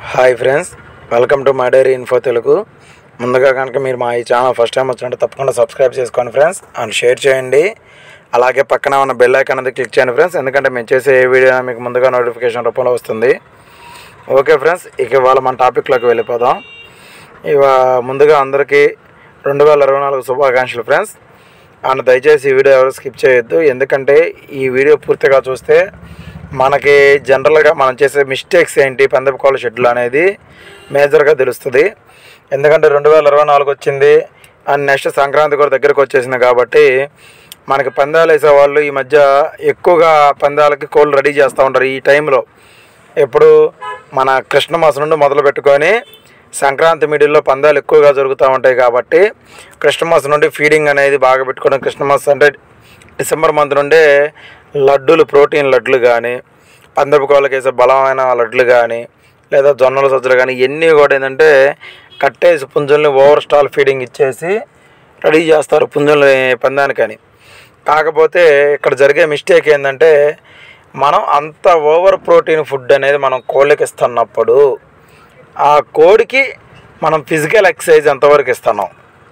Hi friends, welcome to my dairy info Telugu. ముందుగా కనుక మీరు మా ఈ ఛానల్ ఫస్ట్ టైం వచ్చినట్టు తప్పకుండా సబ్స్క్రైబ్ చేసుకోండి ఫ్రెండ్స్, అండ్ షేర్ చేయండి. అలాగే పక్కన ఉన్న బెల్ ఐకాన్ అనేది క్లిక్ చేయండి ఫ్రెండ్స్, ఎందుకంటే మేము చేసే ఏ వీడియో మీకు ముందుగా నోటిఫికేషన్ రూపంలో వస్తుంది. ఓకే ఫ్రెండ్స్, ఇక ఇవాళ మన టాపిక్లోకి వెళ్ళిపోదాం. ముందుగా అందరికీ 2024 శుభాకాంక్షలు ఫ్రెండ్స్. అండ్ దయచేసి ఈ వీడియో ఎవరు స్కిప్ చేయొద్దు, ఎందుకంటే ఈ వీడియో పూర్తిగా చూస్తే మనకి జనరల్గా మనం చేసే మిస్టేక్స్ ఏంటి పందెపు కోళ్ళ షెడ్యూల్ అనేది మేజర్గా తెలుస్తుంది. ఎందుకంటే 2024 వచ్చింది అండ్ నెక్స్ట్ సంక్రాంతి కూడా దగ్గరకు వచ్చేసింది కాబట్టి మనకి పందాలు వేసేవాళ్ళు ఈ మధ్య ఎక్కువగా పందాలకి కోళ్ళు రెడీ చేస్తూ ఉంటారు. ఈ టైంలో ఎప్పుడు మన కృష్ణమాసం నుండి మొదలు పెట్టుకొని సంక్రాంతి మిడిల్లో పందాలు ఎక్కువగా జరుగుతూ ఉంటాయి కాబట్టి కృష్ణమాసం నుండి ఫీడింగ్ అనేది బాగా పెట్టుకోవడం. కృష్ణమాసం అంటే డిసెంబర్ మంత్ నుండే లడ్డూలు, ప్రోటీన్ లడ్లు కానీ, పందెపు కోళ్ళకి వేసే బలమైన లడ్లు కానీ, లేదా జొన్నల సజ్జలు కానీ ఇవన్నీ కూడా ఏంటంటే కట్టేసి పుంజుల్ని ఓవర్ స్టాల్ ఫీడింగ్ ఇచ్చేసి రెడీ చేస్తారు పుంజుల్ని పందానికని. కాకపోతే ఇక్కడ జరిగే మిస్టేక్ ఏంటంటే మనం అంత ఓవర్ ప్రోటీన్ ఫుడ్ అనేది మనం కోళ్ళకి ఇస్తున్నప్పుడు ఆ కోడికి మనం ఫిజికల్ ఎక్సర్సైజ్ ఎంతవరకు ఇస్తున్నాం,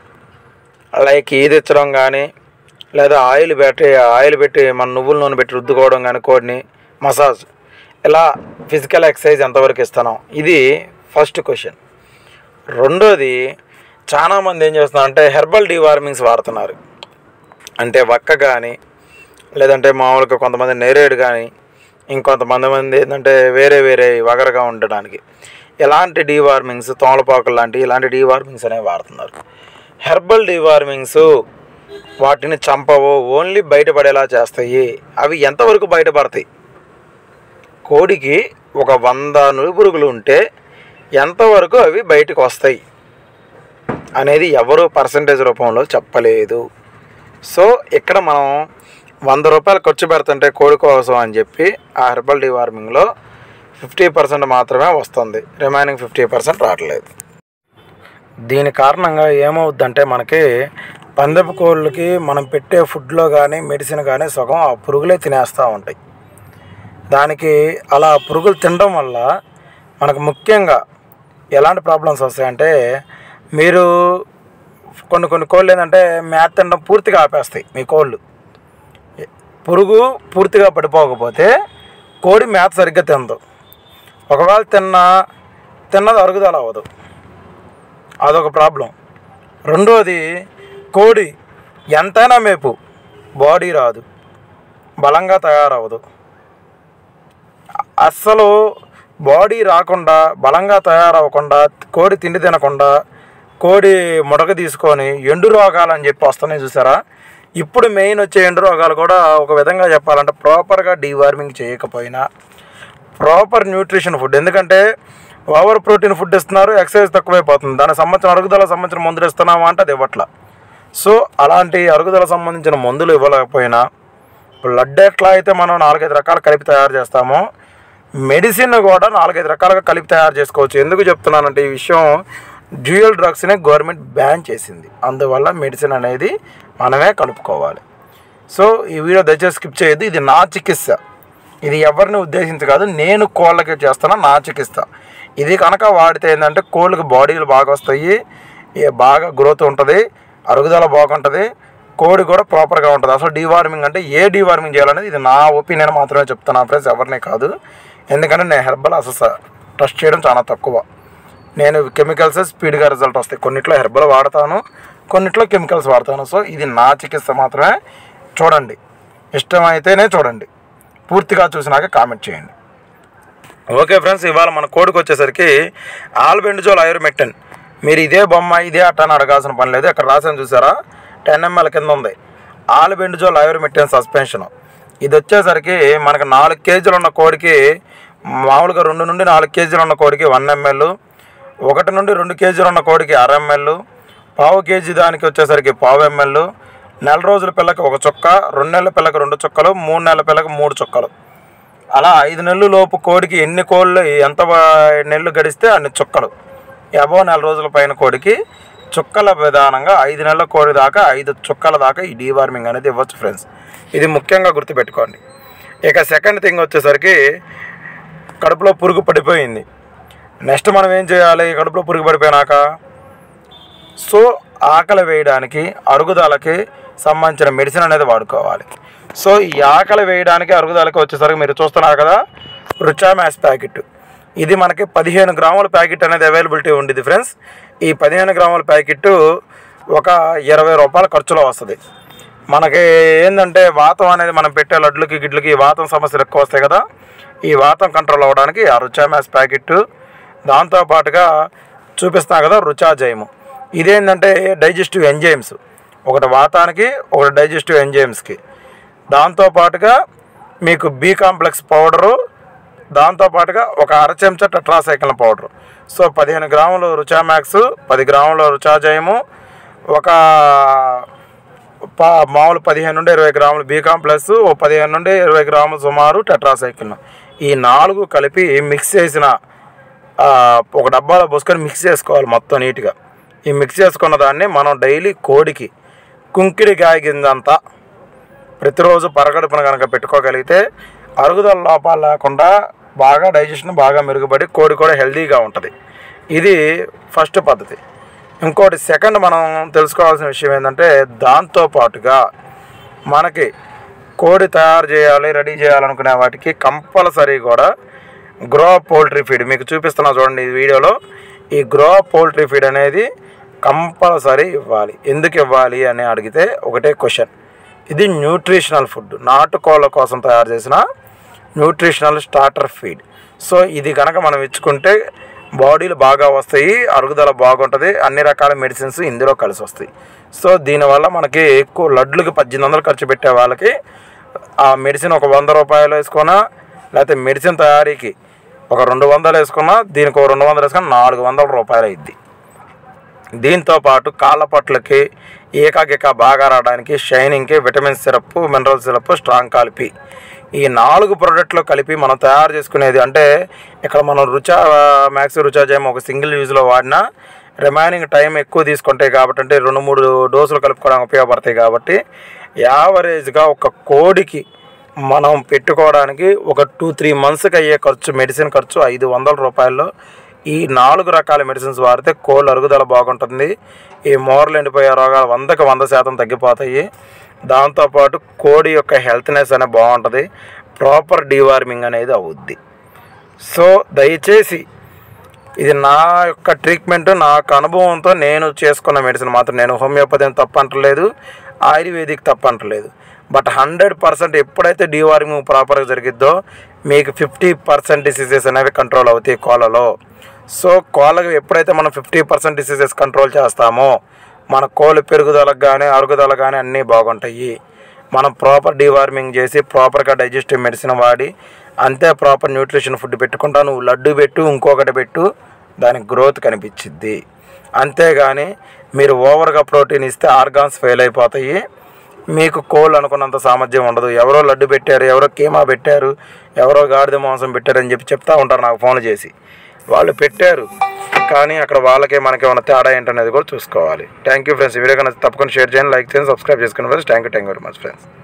లైక్ ఈది ఇచ్చడం కానీ, లేదా ఆయిల్ పెట్టి మన నువ్వుల నూనె పెట్టి రుద్దుకోవడం కానీ, కోడిని మసాజ్, ఇలా ఫిజికల్ ఎక్సర్సైజ్ ఎంతవరకు ఇస్తున్నాం, ఇది ఫస్ట్ క్వశ్చన్. రెండోది, చాలామంది ఏం చేస్తున్నారంటే హెర్బల్ డీవార్మింగ్స్ వాడుతున్నారు. అంటే వక్క కానీ, లేదంటే మామూలుగా కొంతమంది నేరేడు కానీ, ఇంకొంతమంది ఏంటంటే వేరే వగరగా ఉండడానికి ఎలాంటి డీవార్మింగ్స్, తోమలపాకులు లాంటి ఇలాంటి డీవార్మింగ్స్ అనేవి వాడుతున్నారు. హెర్బల్ డీవార్మింగ్స్ వాటిని చంపవో, ఓన్లీ బయటపడేలా చేస్తాయి. అవి ఎంతవరకు బయటపడతాయి? కోడికి ఒక 100 నులిపురుగులు ఉంటే ఎంతవరకు అవి బయటకు వస్తాయి అనేది ఎవరు పర్సంటేజ్ రూపంలో చెప్పలేదు. సో ఇక్కడ మనం 100 రూపాయలు ఖర్చు పెడుతుంటే కోడి కోసం అని చెప్పి ఆ హెర్బల్ డీవార్మింగ్లో 50% మాత్రమే వస్తుంది, రిమైనింగ్ 50% రావట్లేదు. దీని కారణంగా ఏమవుద్దంటే మనకి పందెపు కోళ్ళకి మనం పెట్టే ఫుడ్లో కానీ, మెడిసిన్ కానీ సగం ఆ పురుగులే తినేస్తూ ఉంటాయి. దానికి అలా పురుగులు తినడం వల్ల మనకు ముఖ్యంగా ఎలాంటి ప్రాబ్లమ్స్ వస్తాయంటే, మీరు కొన్ని కోళ్ళు ఏంటంటే మేత తినడం పూర్తిగా ఆపేస్తాయి. మీ కోళ్ళు పురుగు పూర్తిగా పడిపోకపోతే కోడి మేత సరిగ్గా తినదు. ఒకవేళ తిన్నది అరుగుదల అవ్వదు, అదొక ప్రాబ్లం. రెండోది, కోడి ఎంతైనా మేపు బాడీ రాదు, బలంగా తయారవ్వదు. అస్సలు బాడీ రాకుండా, బలంగా తయారవ్వకుండా, కోడి తిండి తినకుండా, కోడి ముడక తీసుకొని ఎండు రోగాలు అని చెప్పి వస్తున్నాయి చూసారా. ఇప్పుడు మెయిన్ వచ్చే ఎండు రోగాలు కూడా ఒక విధంగా చెప్పాలంటే ప్రాపర్గా డీవార్మింగ్ చేయకపోయినా, ప్రాపర్ న్యూట్రిషన్ ఫుడ్, ఎందుకంటే ఓవర్ ప్రోటీన్ ఫుడ్ ఇస్తున్నారు, ఎక్సర్సైజ్ తక్కువైపోతుంది. దానికి సంబంధించిన అరుగుదల సంబంధించిన మందులు ఇస్తున్నామా అంటే అది ఇవ్వట్ల. సో అలాంటి అరుగుదల సంబంధించిన మందులు ఇవ్వలేకపోయినా, బ్లడ్ ఎట్లా అయితే మనం 4-5 రకాలు కలిపి తయారు చేస్తామో, మెడిసిన్ కూడా 4-5 రకాలుగా కలిపి తయారు చేసుకోవచ్చు. ఎందుకు చెప్తున్నానంటే ఈ విషయం, డ్యూయల్ డ్రగ్స్ని గవర్నమెంట్ బ్యాన్ చేసింది, అందువల్ల మెడిసిన్ అనేది మనమే కలుపుకోవాలి. సో ఈ వీడియో దయచేసి స్కిప్ చేయొద్దు. ఇది నా చికిత్స, ఇది ఎవరిని ఉద్దేశించి కాదు, నేను కోళ్ళకి చేస్తున్నా నా చికిత్స. ఇది కనుక వాడితే ఏంటంటే కోళ్ళకి బాడీలు బాగా వస్తాయి, బాగా గ్రోత్ ఉంటుంది, అరుగుదల బాగుంటుంది, కోడి కూడా ప్రాపర్గా ఉంటుంది. అసలు డీవార్మింగ్ అంటే ఏ డీవార్మింగ్ చేయాలనేది ఇది నా ఒపీనియన్ మాత్రమే చెప్తున్నాను ఫ్రెండ్స్, ఎవరినే కాదు. ఎందుకంటే నేను హెర్బల్ అసలు ట్రస్ట్ చేయడం చాలా తక్కువ. నేను కెమికల్స్ స్పీడ్గా రిజల్ట్ వస్తాయి. కొన్నిట్లో హెర్బల్ వాడతాను, కొన్నిట్లో కెమికల్స్ వాడతాను. సో ఇది నా చికిత్స మాత్రమే. చూడండి, ఇష్టమైతేనే చూడండి, పూర్తిగా చూసినాక కామెంట్ చేయండి. ఓకే ఫ్రెండ్స్, ఇవాళ మన కోడికి వచ్చేసరికి ఆల్బెండజోల్ ఐవర్మెక్టిన్. మీరు ఇదే బొమ్మ ఇదే అట్ట అని అడగాల్సిన పని లేదు. ఇక్కడ రాసాను చూసారా, 10 ml కింద ఉంది ఆల్బెండజోల్ ఐవర్మెక్టిన్ సస్పెన్షన్. ఇది వచ్చేసరికి మనకు 4 kg ఉన్న కోడికి, మామూలుగా 2 నుండి 4 kg ఉన్న కోడికి 1 ml, 1 నుండి 2 kg ఉన్న కోడికి 1/2 ml, పావు కేజీ దానికి వచ్చేసరికి 0.5 ml, నెల రోజుల పిల్లకి 1 చుక్క, 2 నెలల పిల్లకి 2 చుక్కలు, 3 నెలల పిల్లకి 3 చుక్కలు. అలా 5 నెలల లోపు కోడికి ఎన్ని కోళ్ళు ఎంత నెలలు గడిస్తే అన్ని చుక్కలు. అబోవ్ నెల రోజుల పైన కోడికి చుక్కల విధానంగా 5 నెలల కోడి దాకా 5 చుక్కల దాకా ఈ డీవార్మింగ్ అనేది ఇవ్వచ్చు ఫ్రెండ్స్. ఇది ముఖ్యంగా గుర్తుపెట్టుకోండి. ఇక సెకండ్ థింగ్ వచ్చేసరికి కడుపులో పురుగు పడిపోయింది, నెక్స్ట్ మనం ఏం చేయాలి? కడుపులో పురుగు పడిపోయినాక సో ఆకలి వేయడానికి అరుగుదలకి సంబంధించిన మెడిసిన్ అనేది వాడుకోవాలి. సో ఈ ఆకలి వేయడానికి అరుగుదలకి వచ్చేసరికి మీరు చూస్తున్నారు కదా, రుచా మ్యాక్స్ ప్యాకెట్. ఇది మనకి 15 గ్రాముల ప్యాకెట్ అనేది అవైలబిలిటీ ఉండేది ఫ్రెండ్స్. ఈ 15 గ్రాముల ప్యాకెట్ ఒక 20 రూపాయల ఖర్చులో వస్తుంది. మనకి ఏంటంటే వాతం అనేది మనం పెట్టే లడ్లకి గిడ్లకి వాతం సమస్యలు ఎక్కువ వస్తాయి కదా, ఈ వాతం కంట్రోల్ అవ్వడానికి ఆ రుచా మ్యాక్స్ ప్యాకెట్, దాంతోపాటుగా చూపిస్తున్నా కదా రుచా జైము. ఇదేంటంటే డైజెస్టివ్ ఎంజైమ్స్, ఒకటి వాతానికి ఒకటి డైజెస్టివ్ ఎంజైమ్స్కి. దాంతోపాటుగా మీకు బి కాంప్లెక్స్ పౌడరు, దాంతోపాటుగా ఒక అర చెంచా టెట్రాసైక్లిన్ పౌడరు. సో 15 గ్రాములు రుచా మ్యాక్స్, 10 గ్రాములు రుచా జైము, ఒక మామూలు 15 నుండి 20 గ్రాములు బి కాంప్లెక్స్, 15 నుండి 20 గ్రాములు సుమారు టెట్రాసైక్లిన్. ఈ 4 కలిపి మిక్స్ చేసిన ఒక డబ్బాలో పోసుకొని మిక్స్ చేసుకోవాలి మొత్తం నీట్గా. ఈ మిక్స్ చేసుకున్న దాన్ని మనం డైలీ కోడికి కుంకిడికాయ గింజంతా ప్రతిరోజు పరగడుపున కనుక పెట్టుకోగలిగితే అరుగుదల లోపాలు లేకుండా బాగా డైజెషన్ బాగా మెరుగుపడి కోడి కూడా హెల్తీగా ఉంటుంది. ఇది ఫస్ట్ పద్ధతి. ఇంకోటి సెకండ్ మనం తెలుసుకోవాల్సిన విషయం ఏంటంటే, దాంతోపాటుగా మనకి కోడి తయారు చేయాలి రెడీ చేయాలనుకునే వాటికి కంపల్సరీ కూడా గ్రో పౌల్ట్రీ ఫీడ్ మీకు చూపిస్తున్నా చూడండి ఈ వీడియోలో. ఈ గ్రో పౌల్ట్రీ ఫీడ్ అనేది కంపల్సరీ ఇవ్వాలి. ఎందుకు ఇవ్వాలి అని అడిగితే ఒకటే క్వశ్చన్, ఇది న్యూట్రిషనల్ ఫుడ్, నాటుకోళ్ళ కోసం తయారు చేసిన న్యూట్రిషనల్ స్టార్టర్ ఫీడ్. సో ఇది కనుక మనం ఇచ్చుకుంటే బాడీలు బాగా వస్తాయి, అరుగుదల బాగుంటుంది, అన్ని రకాల మెడిసిన్స్ ఇందులో కలిసి వస్తాయి. సో దీనివల్ల మనకి ఎక్కువ లడ్లకి 1800 ఖర్చు పెట్టే వాళ్ళకి ఆ మెడిసిన్ ఒక 100 రూపాయలు వేసుకున్నా, లేకపోతే మెడిసిన్ తయారీకి ఒక 200 వేసుకున్నా, దీనికి ఒక 200 వేసుకున్నా 400 రూపాయలు అయింది. దీంతోపాటు కాళ్ళ పట్లకి ఏకాగిక బాగా రావడానికి షైనింగ్కి vitamin syrup, mineral syrup, strong కలిపి ఈ 4 ప్రోడక్ట్లు కలిపి మనం తయారు చేసుకునేది. అంటే ఇక్కడ మనం రుచా మ్యాక్స్ రుచా జైమ్ ఒక సింగిల్ యూజ్లో వాడినా రిమైనింగ్ టైం ఎక్కువ తీసుకుంటాయి కాబట్టి, అంటే 2-3 డోసులు కలుపుకోవడానికి ఉపయోగపడతాయి కాబట్టి, యావరేజ్గా ఒక కోడికి మనం పెట్టుకోవడానికి ఒక 2-3 మంత్స్కి అయ్యే ఖర్చు మెడిసిన్ ఖర్చు 500 రూపాయల్లో ఈ 4 రకాల మెడిసిన్స్ వాడితే కోళ్ళ అరుగుదల బాగుంటుంది. ఈ మోరలు ఎండిపోయే రోగాలు 100కి 100% తగ్గిపోతాయి. దాంతోపాటు కోడి యొక్క హెల్త్నెస్ అనేది బాగుంటుంది, ప్రాపర్ డీవార్మింగ్ అనేది అవుద్ది. సో దయచేసి ఇది నా యొక్క ట్రీట్మెంట్, నాకు అనుభవంతో నేను చేసుకున్న మెడిసిన్ మాత్రం. నేను హోమియోపతిని తప్పంటలేదు, ఆయుర్వేదిక్ తప్పంటలేదు. బట్ 100% ఎప్పుడైతే డీవార్మింగ్ ప్రాపర్గా జరిగిద్దో మీకు 50% డిసీజెస్ అనేవి కంట్రోల్ అవుతాయి కోళ్ళలో. సో కోళ్ళకి ఎప్పుడైతే మనం 50% డిసీజెస్ కంట్రోల్ చేస్తామో మన కోళ్ళ పెరుగుదలకు కానీ అరుగుదల కానీ అన్నీ బాగుంటాయి. మనం ప్రాపర్ డీవార్మింగ్ చేసి ప్రాపర్గా డైజెస్టివ్ మెడిసిన్ వాడి అంతే ప్రాపర్ న్యూట్రిషన్ ఫుడ్ పెట్టుకుంటా. నువ్వు లడ్డు పెట్టు, ఇంకొకటి పెట్టు, దానికి గ్రోత్ కనిపించిద్ది. అంతేగాని మీరు ఓవర్గా ప్రోటీన్ ఇస్తే ఆర్గాన్స్ ఫెయిల్ అయిపోతాయి, మీకు కోళ్ళు అనుకున్నంత సామర్థ్యం ఉండదు. ఎవరో లడ్డు పెట్టారు, ఎవరో కీమా పెట్టారు, ఎవరో గాడిద మాంసం పెట్టారు అని చెప్తా ఉంటారు నాకు ఫోన్ చేసి. వాళ్ళు పెట్టారు కానీ అక్కడ వాళ్ళకే మనకి ఏమైనా తేడా ఏంటనేది కూడా చూసుకోవాలి. Thank you friends. ఈ వీడియో కన్నా తప్పకుండా షేర్ చేయండి, లైక్ చేయండి, సబ్స్క్రైబ్ చేసుకోండి friends. Thank you very much friends.